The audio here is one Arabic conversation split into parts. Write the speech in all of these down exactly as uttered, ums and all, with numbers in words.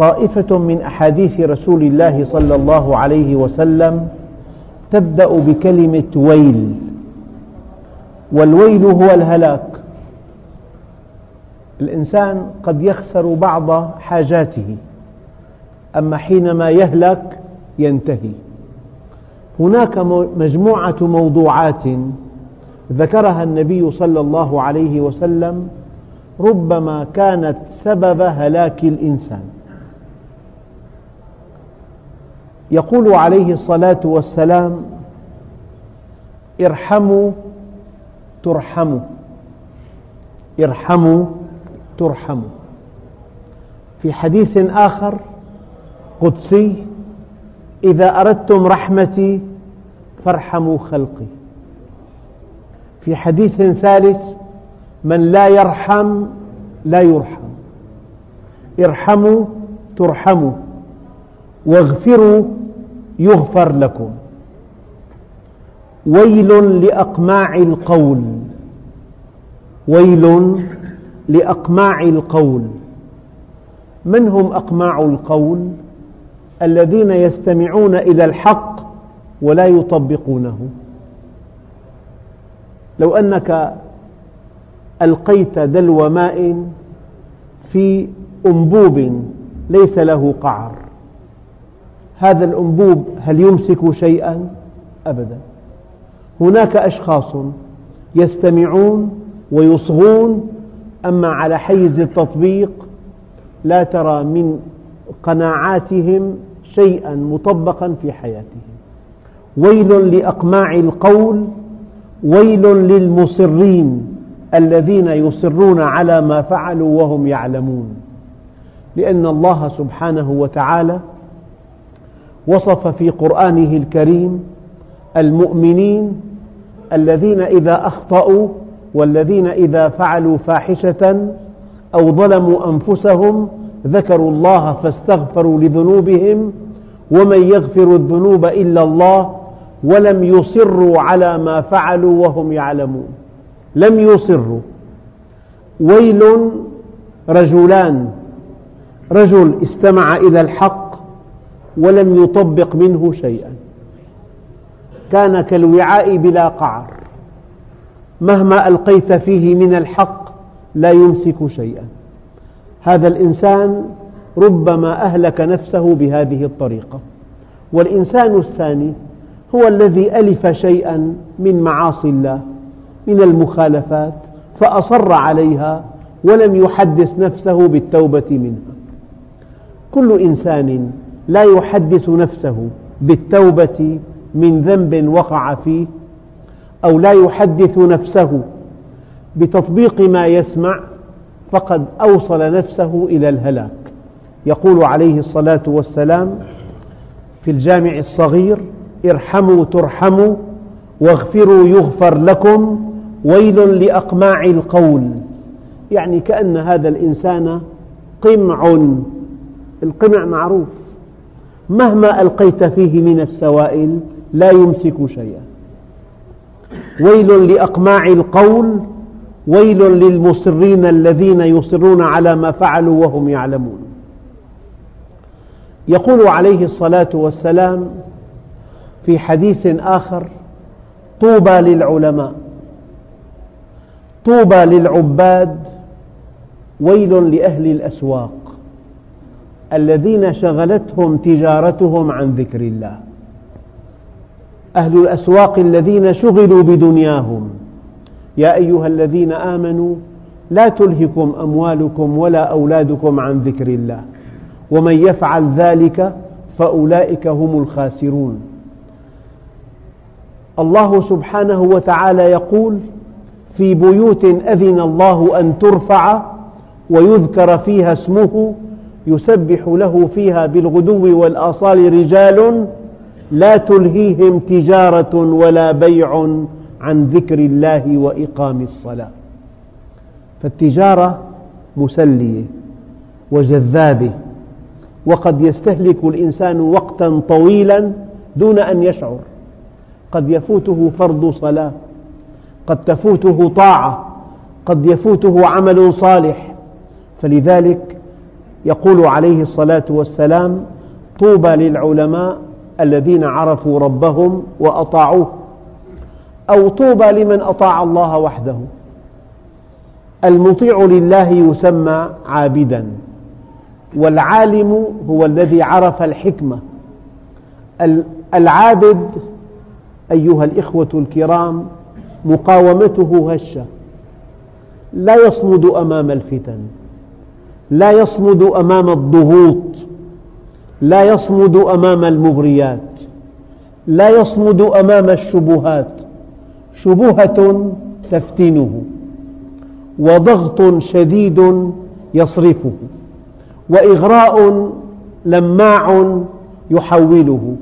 طائفة من أحاديث رسول الله صلى الله عليه وسلم تبدأ بكلمة ويل، والويل هو الهلاك. الإنسان قد يخسر بعض حاجاته، أما حينما يهلك ينتهي. هناك مجموعة موضوعات ذكرها النبي صلى الله عليه وسلم ربما كانت سبب هلاك الإنسان. يقول عليه الصلاة والسلام: ارحموا ترحموا، ارحموا ترحموا. في حديث آخر قدسي: إذا أردتم رحمتي فارحموا خلقي. في حديث ثالث: من لا يرحم لا يرحم. ارحموا ترحموا، واغفروا يغفر لكم. ويل لأقماع القول، ويل لأقماع القول. من هم أقماع القول؟ الذين يستمعون إلى الحق ولا يطبقونه. لو أنك ألقيت دلو ماء في أنبوب ليس له قعر، هذا الأنبوب هل يمسك شيئا؟ أبدا. هناك أشخاص يستمعون ويصغون، أما على حيز التطبيق لا ترى من قناعاتهم شيئا مطبقا في حياتهم. ويل لأقماع القول، ويل للمصرين الذين يصرون على ما فعلوا وهم يعلمون. لأن الله سبحانه وتعالى وصف في قرآنه الكريم المؤمنين الذين إذا أخطأوا والذين إذا فعلوا فاحشة أو ظلموا أنفسهم ذكروا الله فاستغفروا لذنوبهم ومن يغفر الذنوب إلا الله ولم يصروا على ما فعلوا وهم يعلمون. لم يصروا. ويل رجلان: رجل استمع إلى الحق ولم يطبق منه شيئا، كان كالوعاء بلا قعر، مهما ألقيت فيه من الحق لا يمسك شيئا. هذا الإنسان ربما أهلك نفسه بهذه الطريقة. والإنسان الثاني هو الذي ألف شيئا من معاصي الله، من المخالفات، فأصر عليها ولم يحدث نفسه بالتوبة منها. كل إنسان لا يحدث نفسه بالتوبة من ذنب وقع فيه، أو لا يحدث نفسه بتطبيق ما يسمع، فقد أوصل نفسه إلى الهلاك. يقول عليه الصلاة والسلام في الجامع الصغير: ارحموا ترحموا، واغفروا يغفر لكم، ويل لأقماع القول. يعني كأن هذا الإنسان قمع. القمع معروف، مهما ألقيت فيه من السوائل لا يمسك شيئا. ويل لأقماع القول، ويل للمصرين الذين يصرون على ما فعلوا وهم يعلمون. يقول عليه الصلاة والسلام في حديث آخر: طوبى للعلماء، طوبى للعباد، ويل لأهل الأسواق الذين شغلتهم تجارتهم عن ذكر الله. أهل الأسواق الذين شغلوا بدنياهم. يا أيها الذين آمنوا لا تلهكم أموالكم ولا أولادكم عن ذكر الله ومن يفعل ذلك فأولئك هم الخاسرون. الله سبحانه وتعالى يقول: في بيوت أذن الله أن ترفع ويذكر فيها اسمه يسبح له فيها بالغدو والآصال رجال لا تلهيهم تجارة ولا بيع عن ذكر الله وإقام الصلاة. فالتجارة مسلية وجذابة، وقد يستهلك الإنسان وقتا طويلا دون أن يشعر. قد يفوته فرض صلاة، قد تفوته طاعة، قد يفوته عمل صالح. فلذلك يقول عليه الصلاة والسلام: طوبى للعلماء الذين عرفوا ربهم وأطاعوه، أو طوبى لمن أطاع الله وحده. المطيع لله يسمى عابدا، والعالم هو الذي عرف الحكمة. العابد أيها الإخوة الكرام مقاومته هشة، لا يصمد أمام الفتن، لا يصمد أمام الضغوط، لا يصمد أمام المغريات، لا يصمد أمام الشبهات. شبهة تفتنه، وضغط شديد يصرفه، وإغراء لماع يحوله.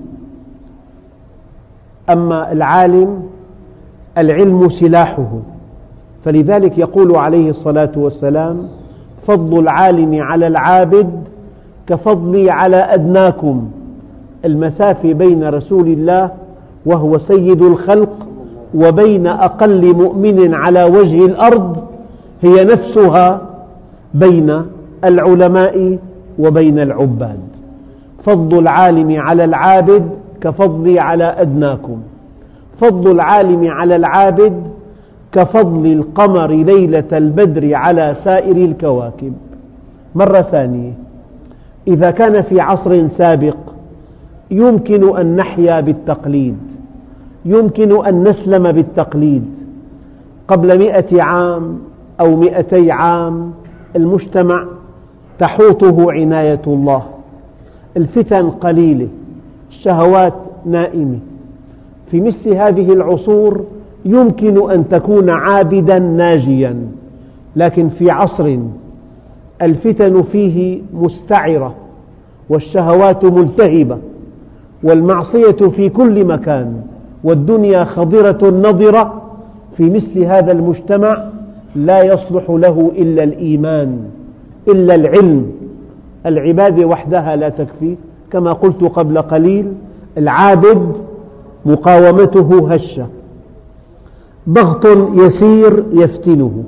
أما العالم العلم سلاحه، فلذلك يقول عليه الصلاة والسلام: فضل العالم على العابد كفضلي على أدناكم. المسافة بين رسول الله وهو سيد الخلق وبين أقل مؤمن على وجه الأرض هي نفسها بين العلماء وبين العباد. فضل العالم على العابد كفضلي على أدناكم. فضل العالم على العابد كفضل القمر ليلة البدر على سائر الكواكب. مرة ثانية، إذا كان في عصر سابق يمكن أن نحيا بالتقليد، يمكن أن نسلم بالتقليد، قبل مئة عام أو مئتي عام المجتمع تحوطه عناية الله، الفتن قليلة، الشهوات نائمة. في مثل هذه العصور يمكن أن تكون عابدا ناجيا، لكن في عصر الفتن فيه مستعرة والشهوات ملتهبة والمعصية في كل مكان والدنيا خضرة نضرة، في مثل هذا المجتمع لا يصلح له إلا الإيمان، إلا العلم. العبادة وحدها لا تكفي، كما قلت قبل قليل: العابد مقاومته هشة، ضغط يسير يفتنه،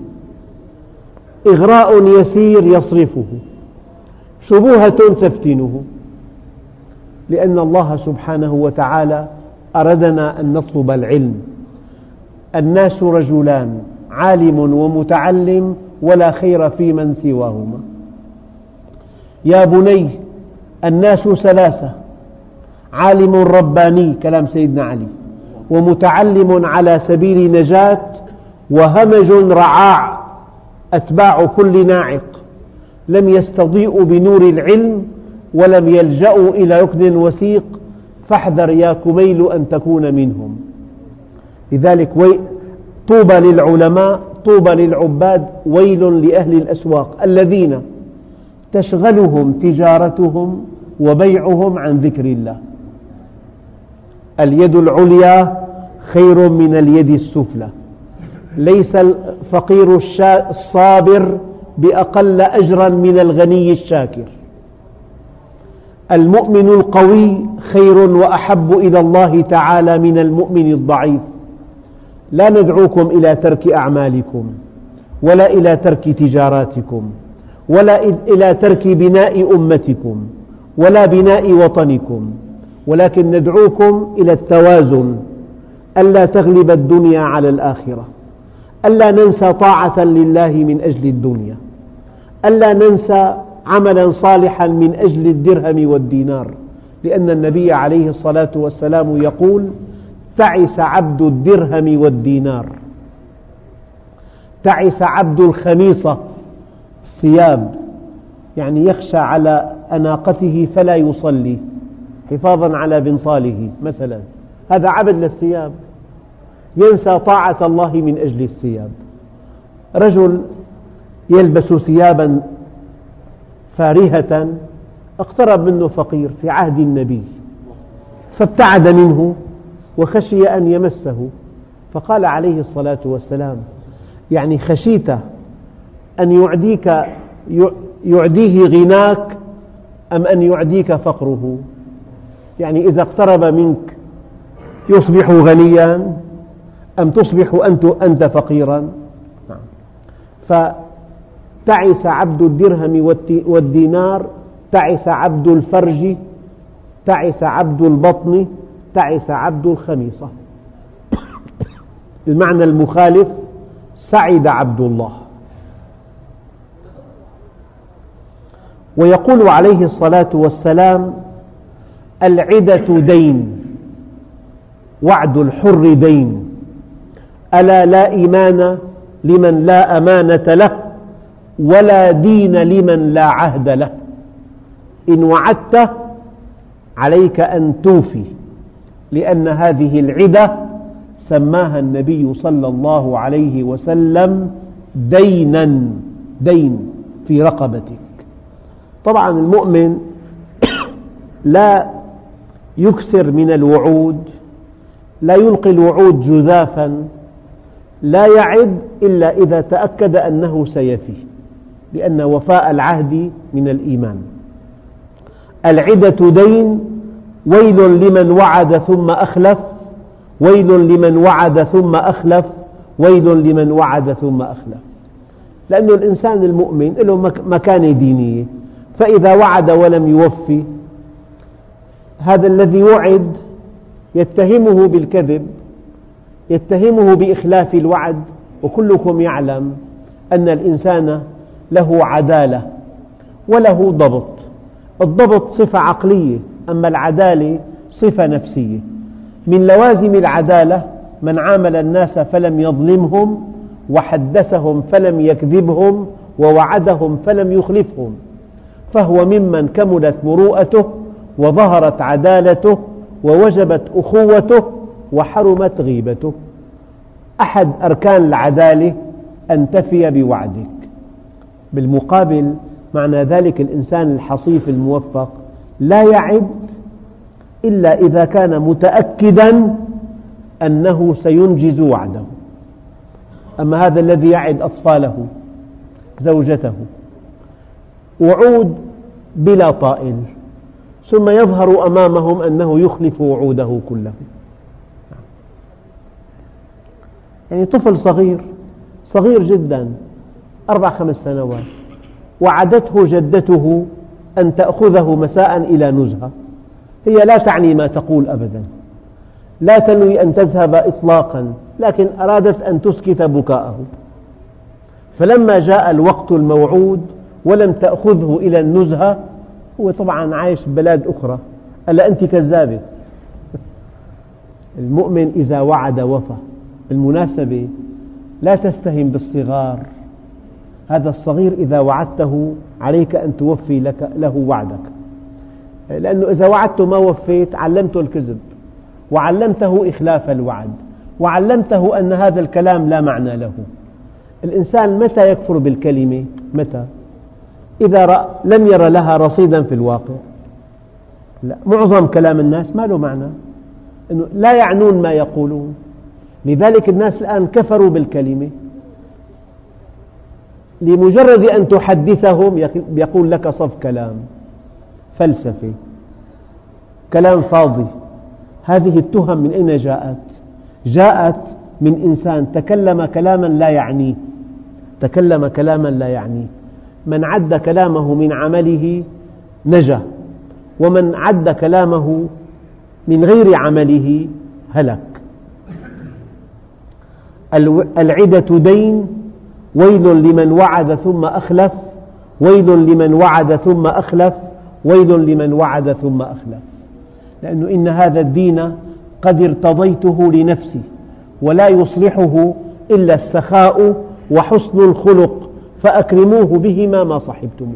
إغراء يسير يصرفه، شبهة تفتنه. لأن الله سبحانه وتعالى أردنا أن نطلب العلم. الناس رجلان: عالم ومتعلم، ولا خير في من سواهما. يا بني، الناس ثلاثة: عالم رباني، كلام سيدنا علي، ومتعلم على سبيل نجاة، وهمج رعاع أتباع كل ناعق، لم يستضيئوا بنور العلم ولم يلجأوا إلى ركن وثيق، فاحذر يا كميل أن تكون منهم. لذلك طوبى للعلماء، طوبى للعباد، ويل لأهل الأسواق الذين تشغلهم تجارتهم وبيعهم عن ذكر الله. اليد العليا خير من اليد السفلى. ليس الفقير الصابر بأقل أجرا من الغني الشاكر. المؤمن القوي خير وأحب إلى الله تعالى من المؤمن الضعيف. لا ندعوكم إلى ترك أعمالكم، ولا إلى ترك تجاراتكم، ولا إلى ترك بناء أمتكم، ولا بناء وطنكم، ولكن ندعوكم إلى التوازن، ألا تغلب الدنيا على الآخرة، ألا ننسى طاعة لله من أجل الدنيا، ألا ننسى عملا صالحا من أجل الدرهم والدينار، لأن النبي عليه الصلاة والسلام يقول: تعس عبد الدرهم والدينار، تعس عبد الخميصة، الثياب، يعني يخشى على أناقته فلا يصلي حفاظا على بنطاله مثلا، هذا عبد للثياب، ينسى طاعة الله من أجل الثياب. رجل يلبس ثيابا فارهة، اقترب منه فقير في عهد النبي فابتعد منه وخشي أن يمسه، فقال عليه الصلاة والسلام: يعني خشيت أن يعديك يعديه غناك أم أن يعديك فقره؟ يعني إذا اقترب منك يصبح غنيا أم تصبح أنت, أنت فقيرا؟ تعس عبد الدرهم والدينار، تعس عبد الفرج، تعس عبد البطن، تعس عبد الخميصة. المعنى المخالف: سعد عبد الله. ويقول عليه الصلاة والسلام: العدة دين، وعد الحر دين، ألا لا إيمان لمن لا أمانة له، ولا دين لمن لا عهد له. إن وعدت عليك أن توفي، لأن هذه العدة سماها النبي صلى الله عليه وسلم دينا، دين في رقبتك. طبعا المؤمن لا يكثر من الوعود، لا يلقي الوعود جذافا، لا يعد إلا إذا تأكد أنه سيفي، لأن وفاء العهد من الإيمان. العدة دين، ويل لمن وعد ثم أخلف، ويل لمن وعد ثم أخلف، ويل لمن وعد ثم أخلف. لأن الإنسان المؤمن له مكانة دينية، فإذا وعد ولم يوفي، هذا الذي وعد يتهمه بالكذب، يتهمه بإخلاف الوعد. وكلكم يعلم أن الإنسان له عدالة وله ضبط. الضبط صفة عقلية، أما العدالة صفة نفسية. من لوازم العدالة: من عامل الناس فلم يظلمهم، وحدثهم فلم يكذبهم، ووعدهم فلم يخلفهم، فهو ممن كملت مروءته، وظهرت عدالته، ووجبت أخوته، وحرمت غيبته. أحد أركان العدالة أن تفي بوعدك. بالمقابل، معنى ذلك الإنسان الحصيف الموفق لا يعد إلا إذا كان متأكدا أنه سينجز وعده. أما هذا الذي يعد أطفاله، زوجته، وعود بلا طائل، ثم يظهر أمامهم أنه يخلف وعوده كله. يعني طفل صغير صغير جدا، أربع خمس سنوات، وعدته جدته أن تأخذه مساء إلى نزهة. هي لا تعني ما تقول أبدا، لا تنوي أن تذهب إطلاقا، لكن أرادت أن تسكت بكاءه. فلما جاء الوقت الموعود ولم تأخذه إلى النزهة، هو طبعا عايش ببلاد أخرى. ألا أنت كذابة. المؤمن إذا وعد وفى. بالمناسبة، لا تستهن بالصغار. هذا الصغير إذا وعدته عليك أن توفي لك له وعدك، لأنه إذا وعدته ما وفيت علمته الكذب، وعلمته إخلاف الوعد، وعلمته أن هذا الكلام لا معنى له. الإنسان متى يكفر بالكلمة؟ متى؟ إذا لم ير لها رصيدا في الواقع. لا، معظم كلام الناس ما له معنى، إنه لا يعنون ما يقولون. لذلك الناس الآن كفروا بالكلمة. لمجرد أن تحدثهم يقول لك صف كلام، فلسفة، كلام فاضي. هذه التهم من أين جاءت؟ جاءت من إنسان تكلم كلاما لا يعنيه، تكلم كلاما لا يعنيه. من عد كلامه من عمله نجا، ومن عد كلامه من غير عمله هلك. العدة دين، ويل لمن وعد ثم أخلف، ويل لمن وعد ثم أخلف، ويل لمن وعد ثم أخلف. لأنه إن هذا الدين قد ارتضيته لنفسي، ولا يصلحه إلا السخاء وحسن الخلق، فأكرموه بهما ما صحبتموه.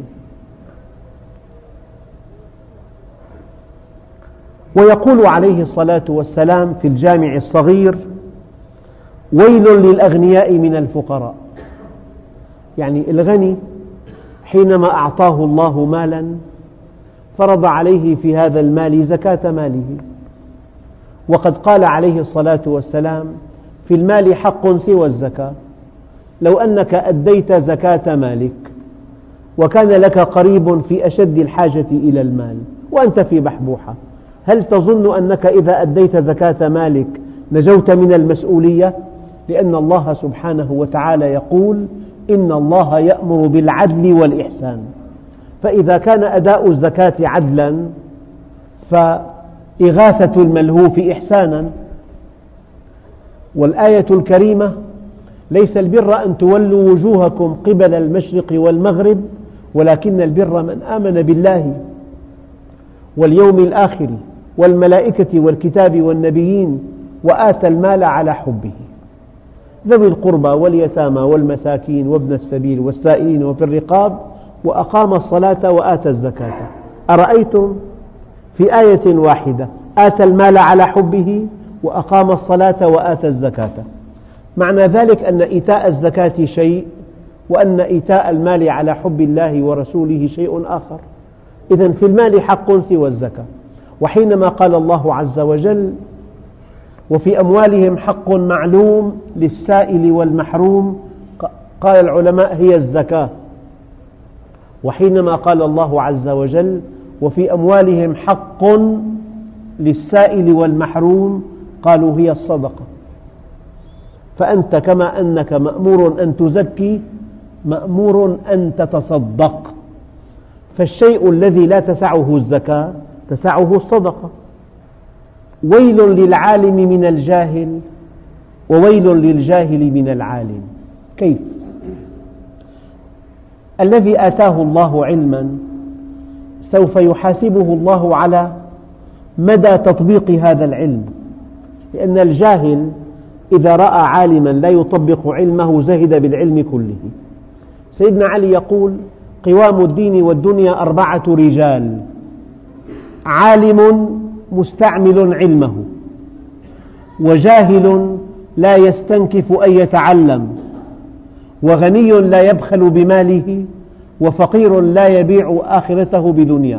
ويقول عليه الصلاة والسلام في الجامع الصغير: ويل للأغنياء من الفقراء. يعني الغني حينما أعطاه الله مالا فرض عليه في هذا المال زكاة ماله، وقد قال عليه الصلاة والسلام: في المال حق سوى الزكاة. لو أنك أديت زكاة مالك وكان لك قريب في أشد الحاجة إلى المال وأنت في بحبوحة، هل تظن أنك إذا أديت زكاة مالك نجوت من المسؤولية؟ لأن الله سبحانه وتعالى يقول: إن الله يأمر بالعدل والإحسان. فإذا كان أداء الزكاة عدلا فإغاثة الملهوف إحسانا. والآية الكريمة: ليس البر أن تولوا وجوهكم قبل المشرق والمغرب ولكن البر من آمن بالله واليوم الآخر والملائكة والكتاب والنبيين وآتى المال على حبه ذوي القربى واليتامى والمساكين وابن السبيل والسائلين وفي الرقاب وأقام الصلاة وآتى الزكاة. أرأيتم في آية واحدة آتى المال على حبه وأقام الصلاة وآتى الزكاة. معنى ذلك أن إيتاء الزكاة شيء وأن إيتاء المال على حب الله ورسوله شيء آخر. إذن في المال حق سوى الزكاة. وحينما قال الله عز وجل: وفي أموالهم حق معلوم للسائل والمحروم، قال العلماء: هي الزكاة. وحينما قال الله عز وجل: وفي أموالهم حق للسائل والمحروم، قالوا: هي الصدقة. فأنت كما أنك مأمور أن تزكي مأمور أن تتصدق. فالشيء الذي لا تسعه الزكاة تسعه الصدقة. ويل للعالم من الجاهل وويل للجاهل من العالم. كيف؟ الذي آتاه الله علما سوف يحاسبه الله على مدى تطبيق هذا العلم، لأن الجاهل إذا رأى عالما لا يطبق علمه زهد بالعلم كله. سيدنا علي يقول: قوام الدين والدنيا أربعة رجال: عالم مستعمل علمه، وجاهل لا يستنكف أن يتعلم، وغني لا يبخل بماله، وفقير لا يبيع آخرته بدنياه.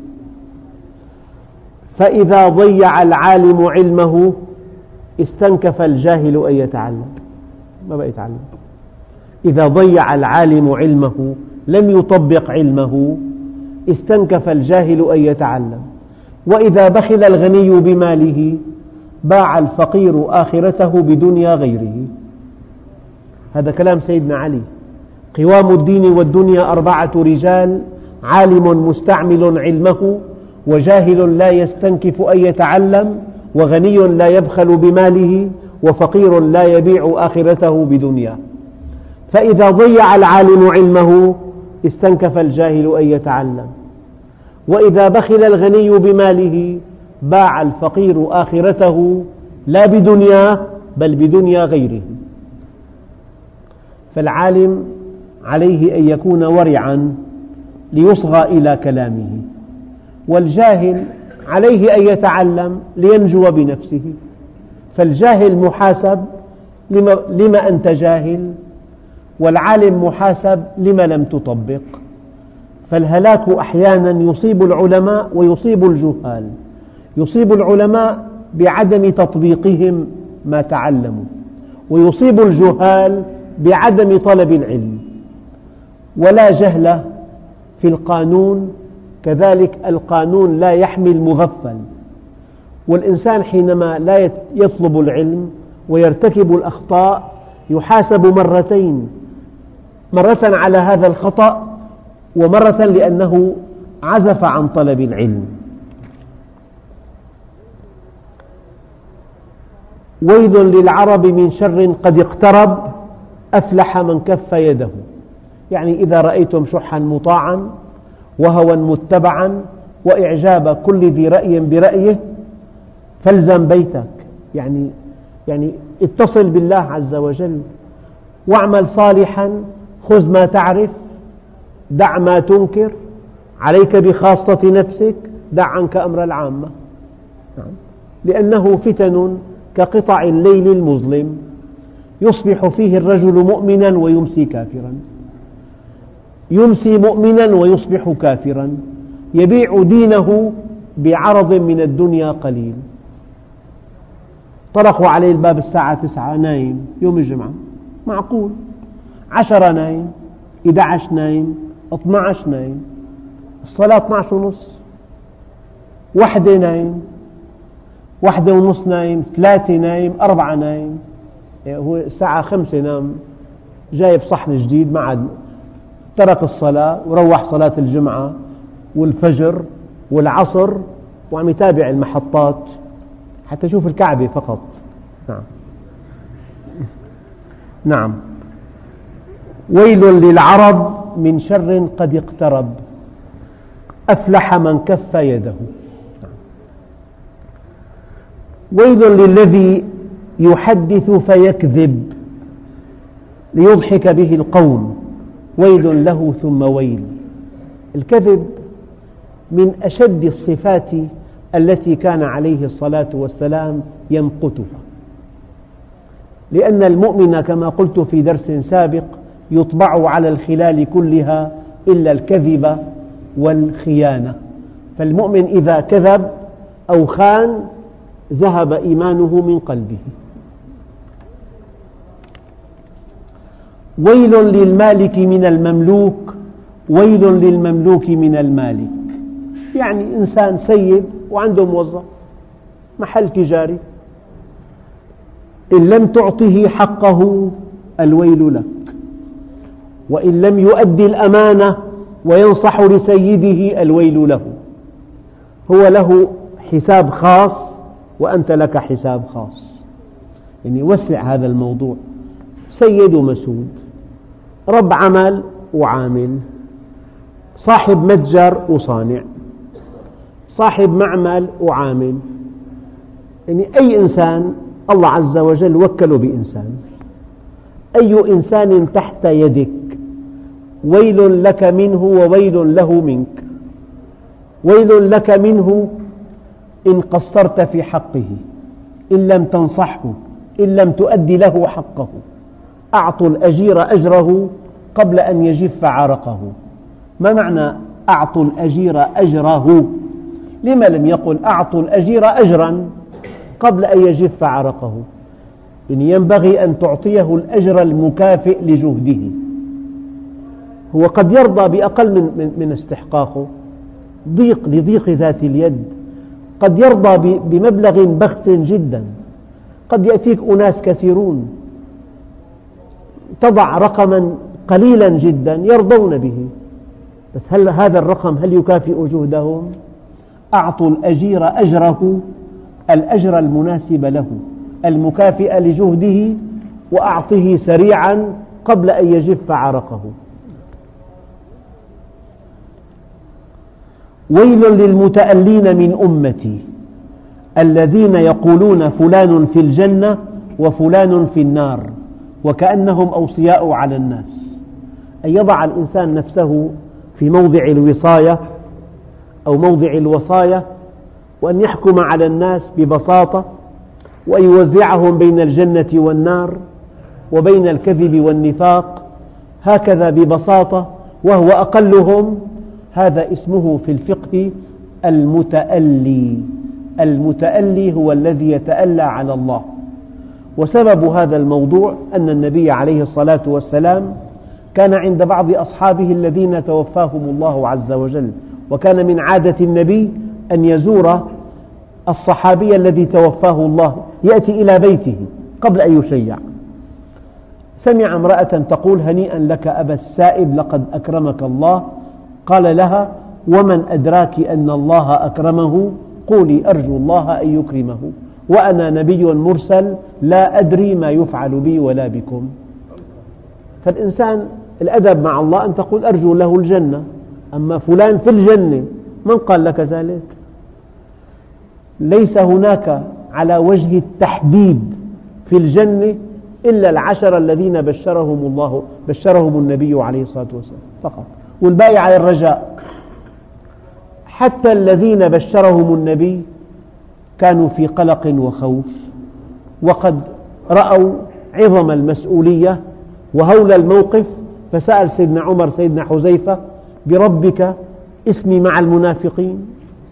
فإذا ضيع العالم علمه استنكف الجاهل أن يتعلم، ما بقى يتعلم. إذا ضيع العالم علمه لم يطبق علمه استنكف الجاهل أن يتعلم. وإذا بخل الغني بماله باع الفقير آخرته بدنيا غيره. هذا كلام سيدنا علي: قوام الدين والدنيا أربعة رجال: عالم مستعمل علمه، وجاهل لا يستنكف أن يتعلم، وغني لا يبخل بماله، وفقير لا يبيع آخرته بدنياه. فإذا ضيع العالم علمه استنكف الجاهل أن يتعلم، وإذا بخل الغني بماله باع الفقير آخرته لا بدنياه بل بدنيا غيره. فالعالم عليه أن يكون ورعا ليصغى إلى كلامه، والجاهل عليه أن يتعلم لينجو بنفسه. فالجاهل محاسب لما أنت جاهل، والعالم محاسب لما لم تطبق. فالهلاك أحيانا يصيب العلماء ويصيب الجهال. يصيب العلماء بعدم تطبيقهم ما تعلموا، ويصيب الجهال بعدم طلب العلم. ولا جهل في القانون، كذلك القانون لا يحمي المغفل. والإنسان حينما لا يطلب العلم ويرتكب الأخطاء يحاسب مرتين: مرة على هذا الخطأ، ومرة لأنه عزف عن طلب العلم. ويل للعرب من شر قد اقترب أفلح من كف يده. يعني إذا رأيتم شحا مطاعا وهوى متبعا وإعجاب كل ذي رأي برأيه فالزم بيتك. يعني يعني اتصل بالله عز وجل واعمل صالحا، خذ ما تعرف، دع ما تنكر، عليك بخاصة نفسك، دع عنك أمر العامة. لأنه فتن كقطع الليل المظلم، يصبح فيه الرجل مؤمنا ويمسي كافرا، يمسي مؤمنا ويصبح كافرا، يبيع دينه بعرض من الدنيا قليل. طرقوا عليه الباب الساعة تسعة نايم يوم الجمعة، معقول؟ عشرة نايم، إحدى عشر نايم، اثني عشر نايم، الصلاة اثني عشر ونص، وحدة نايم، وحدة ونص نايم، ثلاثة نايم، أربعة نايم، هو الساعة خمسة نام. جايب صحن جديد، ما عاد ترك الصلاة وروح صلاة الجمعة والفجر والعصر وعم يتابع المحطات حتى يشوف الكعبة فقط. نعم نعم. ويل للعرب من شر قد اقترب، أفلح من كف يده. ويل للذي يحدث فيكذب ليضحك به القوم، ويل له ثم ويل. الكذب من أشد الصفات التي كان عليه الصلاة والسلام يمقتها، لأن المؤمن كما قلت في درس سابق يطبع على الخلال كلها إلا الكذب والخيانة، فالمؤمن إذا كذب أو خان ذهب إيمانه من قلبه. ويل للمالك من المملوك، ويل للمملوك من المالك. يعني إنسان سيد وعنده موظف محل تجاري، إن لم تعطه حقه الويل لك، وإن لم يؤدي الأمانة وينصح لسيده الويل له. هو له حساب خاص وأنت لك حساب خاص. يعني وسع هذا الموضوع. سيد ومسود، رب عمل وعامل، صاحب متجر وصانع، صاحب معمل وعامل. يعني أي إنسان الله عز وجل وكله بإنسان، أي إنسان تحت يدك ويل لك منه وويل له منك. ويل لك منه إن قصرت في حقه، إن لم تنصحه، إن لم تؤدي له حقه. أعطوا الأجير أجره قبل أن يجف عرقه. ما معنى أعطوا الأجير أجره؟ لما لم يقل أعطوا الأجير أجرا قبل أن يجف عرقه؟ يعني ينبغي أن تعطيه الأجر المكافئ لجهده. هو قد يرضى بأقل من, من استحقاقه، ضيق لضيق ذات اليد، قد يرضى بمبلغ بخس جدا، قد يأتيك أناس كثيرون تضع رقما قليلا جدا يرضون به، بس هل هذا الرقم هل يكافئ جهدهم؟ أعطوا الأجير أجره، الأجر المناسب له المكافئ لجهده، وأعطه سريعا قبل أن يجف عرقه. ويل للمتألين من أمتي الذين يقولون فلان في الجنة وفلان في النار وكأنهم أوصياء على الناس. أن يضع الإنسان نفسه في موضع الوصاية أو موضع الوصاية، وأن يحكم على الناس ببساطة، وأن يوزعهم بين الجنة والنار وبين الكذب والنفاق هكذا ببساطة وهو أقلهم. هذا اسمه في الفقه المتألي. المتألي هو الذي يتألى على الله. وسبب هذا الموضوع أن النبي عليه الصلاة والسلام كان عند بعض أصحابه الذين توفاهم الله عز وجل، وكان من عادة النبي أن يزور الصحابي الذي توفاه الله، يأتي إلى بيته قبل أن يشيع. سمع امرأة تقول: هنيئا لك أبا السائب، لقد أكرمك الله. قال لها: ومن أدراك أن الله أكرمه؟ قولي أرجو الله أن يكرمه، وأنا نبي مرسل لا أدري ما يفعل بي ولا بكم. فالإنسان الأدب مع الله أن تقول أرجو له الجنة، أما فلان في الجنة من قال لك ذلك؟ ليس هناك على وجه التحديد في الجنة إلا العشرة الذين بشرهم الله بشرهم النبي عليه الصلاة والسلام فقط، والباقي على الرجاء. حتى الذين بشرهم النبي كانوا في قلق وخوف، وقد رأوا عظم المسؤولية وهول الموقف، فسأل سيدنا عمر سيدنا حذيفة: بربك اسمي مع المنافقين.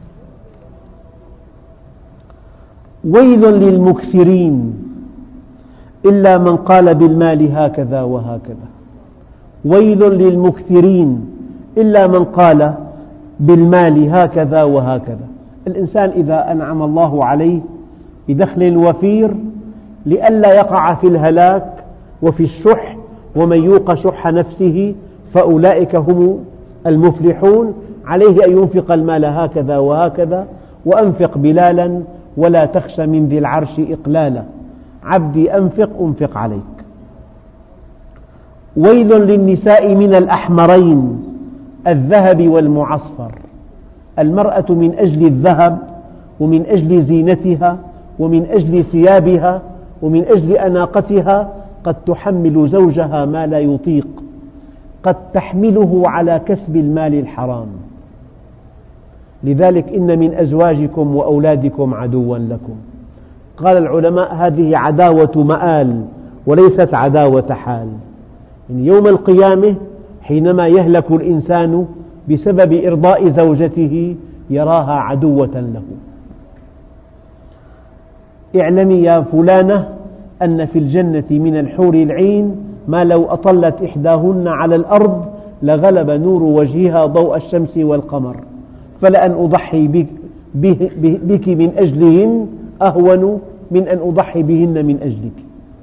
ويل للمكثرين إلا من قال بالمال هكذا وهكذا. ويل للمكثرين إلا من قال بالمال هكذا وهكذا. الإنسان إذا أنعم الله عليه بدخل وفير لئلا يقع في الهلاك وفي الشح ومن يوق شح نفسه فأولئك هم المفلحون. عليه أن ينفق المال هكذا وهكذا، وأنفق بلالا ولا تخش من ذي العرش إقلالا، عبدي أنفق أنفق عليك. ويل للنساء من الأحمرين الذهب والمعصفر. المرأة من أجل الذهب ومن أجل زينتها ومن أجل ثيابها ومن أجل أناقتها قد تحمل زوجها ما لا يطيق، قد تحمله على كسب المال الحرام. لذلك إن من أزواجكم وأولادكم عدوا لكم. قال العلماء هذه عداوة مآل وليست عداوة حال. يوم القيامة حينما يهلك الإنسان بسبب إرضاء زوجته يراها عدوة له. اعلمي يا فلانة أن في الجنة من الحور العين ما لو أطلت إحداهن على الأرض لغلب نور وجهها ضوء الشمس والقمر، فلأن أضحي بك, بك من أجلهن أهون من أن أضحي بهن من أجلك.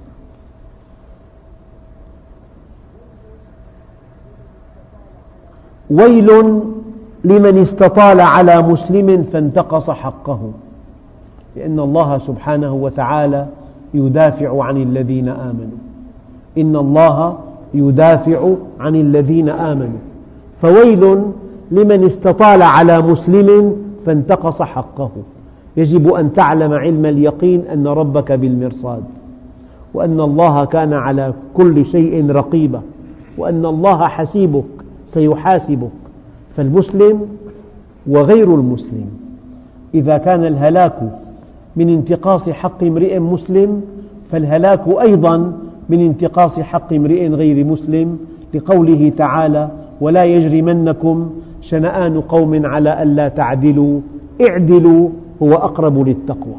ويل لمن استطال على مسلم فانتقص حقه، لأن الله سبحانه وتعالى يدافع عن الذين آمنوا. إن الله يدافع عن الذين آمنوا، فويل لمن استطال على مسلم فانتقص حقه. يجب أن تعلم علم اليقين أن ربك بالمرصاد، وأن الله كان على كل شيء رقيبا، وأن الله حسيبك سيحاسبك. فالمسلم وغير المسلم إذا كان الهلاك من انتقاص حق امرئ مسلم فالهلاك أيضا من انتقاص حق امرئ غير مسلم، لقوله تعالى: ولا يجرمنكم شنآن قوم على ألا تعدلوا اعدلوا هو أقرب للتقوى.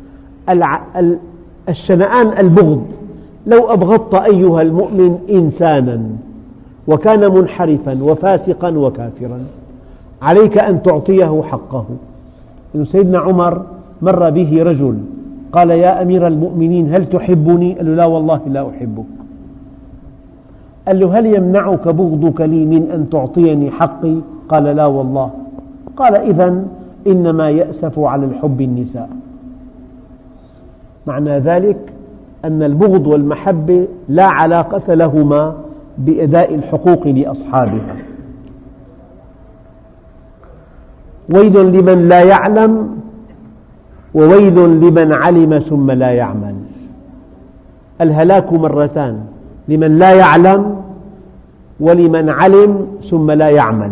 الشنآن البغض. لو أبغضت أيها المؤمن إنسانا وكان منحرفا وفاسقا وكافرا عليك أن تعطيه حقه. سيدنا عمر مر به رجل قال: يا أمير المؤمنين هل تحبني؟ قال له: لا والله لا أحبك. قال له: هل يمنعك بغضك لي من أن تعطيني حقي؟ قال: لا والله. قال: إذن إنما يأسف على الحب النساء. معنى ذلك أن البغض والمحبة لا علاقة لهما بأداء الحقوق لأصحابها. ويل لمن لا يعلم وويل لمن علم ثم لا يعمل. الهلاك مرتان: لمن لا يعلم ولمن علم ثم لا يعمل.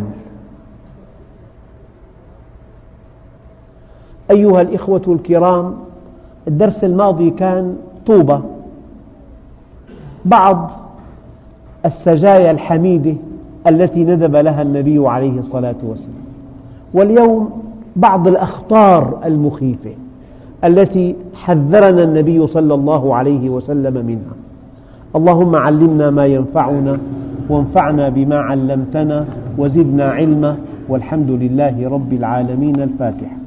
أيها الإخوة الكرام، الدرس الماضي كان طوبة، بعض السجايا الحميدة التي ندب لها النبي عليه الصلاة والسلام، واليوم بعض الأخطار المخيفة التي حذرنا النبي صلى الله عليه وسلم منها. اللهم علمنا ما ينفعنا وانفعنا بما علمتنا وزدنا علما، والحمد لله رب العالمين. الفاتحة.